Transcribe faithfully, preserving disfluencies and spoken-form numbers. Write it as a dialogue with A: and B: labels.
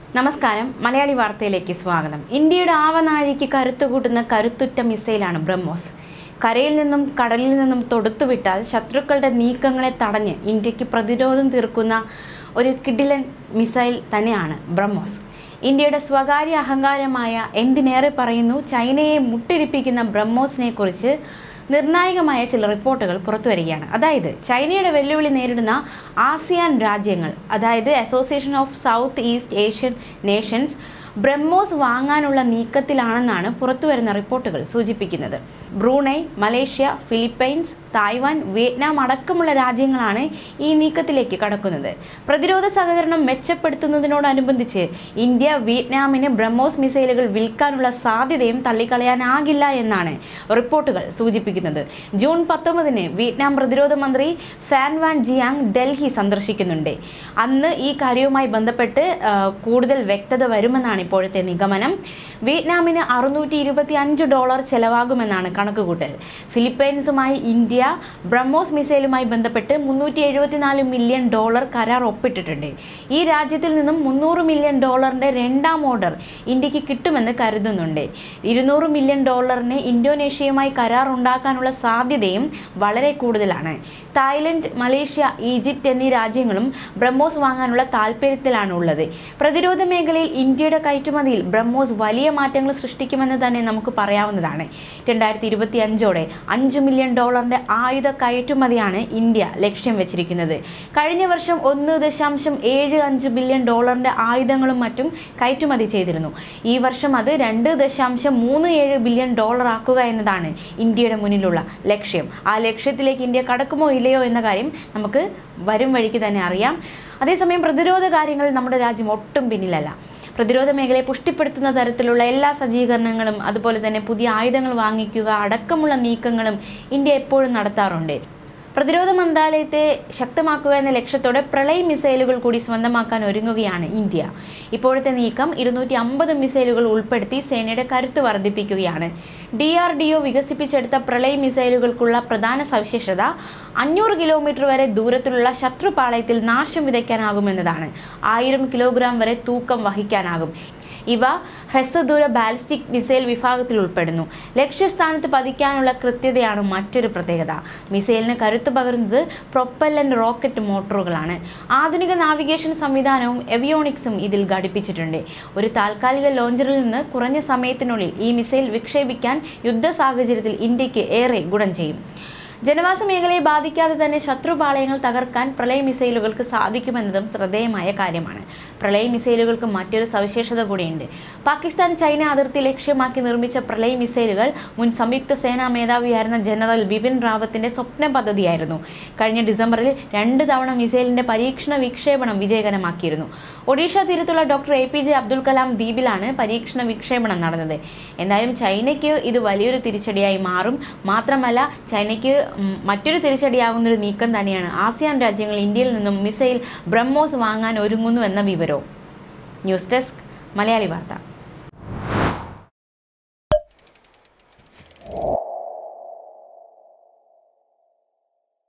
A: നമസ്കാരം, മലയാളി വാർത്തയിലേക്ക് സ്വാഗതം. ഇന്ത്യയുടെ ആവനാഴിക്ക് കരുത്തുകൂട്ടുന്ന കരുത്തുറ്റ മിസൈലാണ് ബ്രഹ്മോസ്. കരയിൽ നിന്നും കടലിൽ നിന്നും തൊടുത്തുവിട്ടാൽ ശത്രുക്കളുടെ നീക്കങ്ങളെ തടഞ്ഞ് ഇന്ത്യക്ക് പ്രതിരോധം തീർക്കുന്ന ഒരു കിടിലൻ മിസൈൽ തന്നെയാണ് ബ്രഹ്മോസ്. ഇന്ത്യയുടെ സ്വകാര്യ അഹങ്കാരമായ എന്തിനേറെ പറയുന്നു ചൈനയെ മുട്ടിടിപ്പിക്കുന്ന ബ്രഹ്മോസിനെ കുറിച്ച് നിർണായകമായ ചില റിപ്പോർട്ടുകൾ പുറത്തുവരികയാണ്. അതായത് ചൈനയുടെ വെല്ലുവിളി നേരിടുന്ന ആസിയാൻ രാജ്യങ്ങൾ, അതായത് association of south east Asian nations, BrahMos വാങ്ങാനുള്ള നീക്കത്തിലാണെന്നാണ് പുറത്തുവരുന്ന റിപ്പോർട്ടുകൾ സൂചിപ്പിക്കുന്നത്. Brunei, Malaysia, Philippines, Taiwan, Vietnam അടക്കമുള്ള രാജ്യങ്ങളാണ് ഈ നീക്കത്തിലേക്ക് കടക്കുന്നത്. പ്രതിരോധ സഹകരണം മെച്ചപ്പെടുത്തുന്നതിനോടനുബന്ധിച്ച് ഇന്ത്യ വിയറ്റ്നാമിന് ബ്രഹ്മോസ് മിസൈലുകൾ വിൽക്കാനുള്ള സാധ്യതയും തള്ളിക്കളയാനാകില്ല എന്നാണ് റിപ്പോർട്ടുകൾ സൂചിപ്പിക്കുന്നത്. ജൂൺ പത്തൊമ്പതിന് വിയറ്റ്നാം പ്രതിരോധ മന്ത്രി ഫാൻ വാൻ ജിയാങ് ഡൽഹി സന്ദർശിക്കുന്നുണ്ട്. അന്ന് ഈ കാര്യവുമായി ബന്ധപ്പെട്ട് കൂടുതൽ വ്യക്തത വരുമെന്നാണ് ഇപ്പോഴത്തെ നിഗമനം. വിയറ്റ്നാമിന് അറുന്നൂറ്റി ഇരുപത്തി അഞ്ച് ഡോളർ ചെലവാകുമെന്നാണ് കണക്കുകൂട്ടൽ. ഫിലിപ്പൈൻസുമായി ഇന്ത്യ ബ്രഹ്മോസ് മിസൈലുമായി ബന്ധപ്പെട്ട് മുന്നൂറ്റി എഴുപത്തിനാല് മില്യൺ ഡോളർ കരാർ ഒപ്പിട്ടിട്ടുണ്ട്. ഈ രാജ്യത്തിൽ നിന്നും മുന്നൂറ് മില്യൺ ഡോളറിന്റെ രണ്ടാം ഓർഡർ ഇന്ത്യക്ക് കിട്ടുമെന്ന് കരുതുന്നുണ്ട്. ഇരുന്നൂറ് മില്യൺ ഡോളറിന് ഇന്തോനേഷ്യയുമായി കരാർ ഉണ്ടാക്കാനുള്ള സാധ്യതയും വളരെ കൂടുതലാണ്. തായ്ലൻഡ്, മലേഷ്യ, ഈജിപ്റ്റ് എന്നീ രാജ്യങ്ങളും ബ്രഹ്മോസ് വാങ്ങാനുള്ള താല്പര്യത്തിലാണ് ഉള്ളത്. പ്രതിരോധ മേഖലയിൽ ഇന്ത്യയുടെ കയറ്റുമതിയിൽ ബ്രഹ്മോസ് വലിയ മാറ്റങ്ങൾ സൃഷ്ടിക്കുമെന്ന് തന്നെ നമുക്ക് പറയാവുന്നതാണ്. രണ്ടായിരത്തി ഇരുപത്തി അഞ്ചോടെ അഞ്ച് മില്യൺ ഡോളറിന്റെ ആയുധ കയറ്റുമതിയാണ് ഇന്ത്യ ലക്ഷ്യം വെച്ചിരിക്കുന്നത്. കഴിഞ്ഞ വർഷം ഒന്ന് ദശാംശം ഏഴ് അഞ്ച് ബില്യൺ ഡോളറിന്റെ ആയുധങ്ങളും മറ്റും കയറ്റുമതി ചെയ്തിരുന്നു. ഈ വർഷം അത് രണ്ട് ദശാംശം മൂന്ന് ഏഴ് ബില്യൺ ഡോളർ ആക്കുക എന്നതാണ് ഇന്ത്യയുടെ മുന്നിലുള്ള ലക്ഷ്യം. ആ ലക്ഷ്യത്തിലേക്ക് ഇന്ത്യ കടക്കുമോ ഇല്ലയോ എന്ന കാര്യം നമുക്ക് വരും വഴിക്ക് തന്നെ അറിയാം. അതേസമയം പ്രതിരോധ കാര്യങ്ങളിൽ നമ്മുടെ രാജ്യം ഒട്ടും പിന്നിലല്ല. പ്രതിരോധ മേഖലയെ പുഷ്ടിപ്പെടുത്തുന്ന തരത്തിലുള്ള എല്ലാ സജ്ജീകരണങ്ങളും അതുപോലെ തന്നെ പുതിയ ആയുധങ്ങൾ വാങ്ങിക്കുക അടക്കമുള്ള നീക്കങ്ങളും ഇന്ത്യ എപ്പോഴും നടത്താറുണ്ട്. പ്രതിരോധ മന്ത്രാലയത്തെ ശക്തമാക്കുക എന്ന ലക്ഷ്യത്തോടെ പ്രളയ മിസൈലുകൾ കൂടി സ്വന്തമാക്കാൻ ഒരുങ്ങുകയാണ് ഇന്ത്യ. ഇപ്പോഴത്തെ നീക്കം ഇരുന്നൂറ്റി അമ്പത് മിസൈലുകൾ ഉൾപ്പെടുത്തി സേനയുടെ കരുത്ത് വർദ്ധിപ്പിക്കുകയാണ്. ഡി ആർ ഡി ഒ വികസിപ്പിച്ചെടുത്ത പ്രളയ മിസൈലുകൾക്കുള്ള പ്രധാന സവിശേഷത അഞ്ഞൂറ് കിലോമീറ്റർ വരെ ദൂരത്തിലുള്ള ശത്രുപാളയത്തിൽ നാശം വിതയ്ക്കാനാകുമെന്നതാണ്. ആയിരം കിലോഗ്രാം വരെ തൂക്കം വഹിക്കാനാകും. ഇവ ഹ്രസ്വദൂര ബാലിസ്റ്റിക് മിസൈൽ വിഭാഗത്തിൽ ഉൾപ്പെടുന്നു. ലക്ഷ്യസ്ഥാനത്ത് പതിക്കാനുള്ള കൃത്യതയാണ് മറ്റൊരു പ്രത്യേകത. മിസൈലിന് കരുത്ത് പകരുന്നത് പ്രൊപ്പല്ലന്റ് റോക്കറ്റ് മോട്ടോറുകളാണ്. ആധുനിക നാവിഗേഷൻ സംവിധാനവും എവിയോണിക്സും ഇതിൽ ഘടിപ്പിച്ചിട്ടുണ്ട്. ഒരു താൽക്കാലിക ലോഞ്ചറിൽ നിന്ന് കുറഞ്ഞ സമയത്തിനുള്ളിൽ ഈ മിസൈൽ വിക്ഷേപിക്കാൻ യുദ്ധ സാഹചര്യത്തിൽ ഇന്ത്യക്ക് ഏറെ ഗുണം ചെയ്യും. ജനവാസ മേഖലയെ ബാധിക്കാതെ തന്നെ ശത്രുപാളയങ്ങൾ തകർക്കാൻ പ്രളയ മിസൈലുകൾക്ക് സാധിക്കുമെന്നതും ശ്രദ്ധേയമായ കാര്യമാണ്. പ്രളയ മിസൈലുകൾക്ക് മറ്റൊരു സവിശേഷത കൂടിയുണ്ട്. പാകിസ്ഥാൻ ചൈന അതിർത്തി ലക്ഷ്യമാക്കി നിർമ്മിച്ച പ്രളയ മിസൈലുകൾ മുൻ സംയുക്ത സേനാ മേധാവിയായിരുന്ന ജനറൽ ബിപിൻ റാവത്തിന്റെ സ്വപ്ന പദ്ധതിയായിരുന്നു. കഴിഞ്ഞ ഡിസംബറിൽ രണ്ട് തവണ മിസൈലിന്റെ പരീക്ഷണ വിക്ഷേപണം വിജയകരമാക്കിയിരുന്നു. ഒഡീഷ തീരത്തുള്ള doctor A P J Abdul Kalam ദ്വീപിലാണ് പരീക്ഷണ വിക്ഷേപണം നടന്നത്. എന്തായാലും ചൈനയ്ക്ക് ഇത് വലിയൊരു തിരിച്ചടിയായി മാറും. മാത്രമല്ല ചൈനയ്ക്ക് മറ്റൊരു തിരിച്ചടിയാകുന്നൊരു നീക്കം തന്നെയാണ് ആസിയാൻ രാജ്യങ്ങൾ ഇന്ത്യയിൽ നിന്നും മിസൈൽ ബ്രഹ്മോസ് വാങ്ങാൻ ഒരുങ്ങുന്നു എന്ന വിവരവും. ന്യൂസ് ഡെസ്ക്, മലയാളി വാർത്ത.